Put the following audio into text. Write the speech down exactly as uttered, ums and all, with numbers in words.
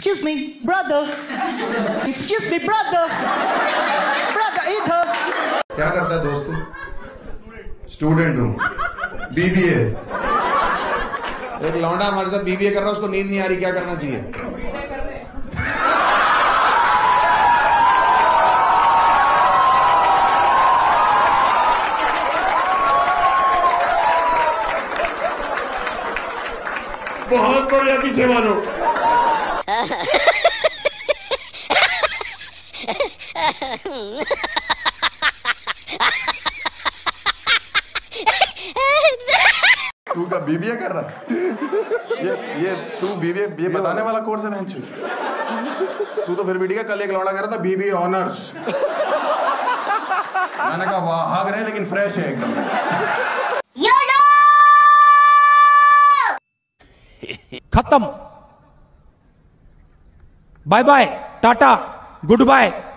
Excuse me, brother. Excuse me, brother. Brother, इधर. क्या करता है दोस्त तू? स्टूडेंट हूँ, बीबीए। एक लौंडा हमारे साथ बीबीए कर रहा है, उसको नींद नहीं आ रही, क्या करना चाहिए? बहुत बढ़िया, पीछे मानो। तू क्या बीबीए कर रहा? ये ये तू बीबीए ये बताने वाला कोर्स है बहनचोद? तू तो फिर भी ठीक है, कल एक लौड़ा कर रहा था बीबीए ऑनर्स। मैंने कहा वाह, भाग रहे लेकिन फ्रेश है एकदम। खत्म, bye bye, tata, good bye.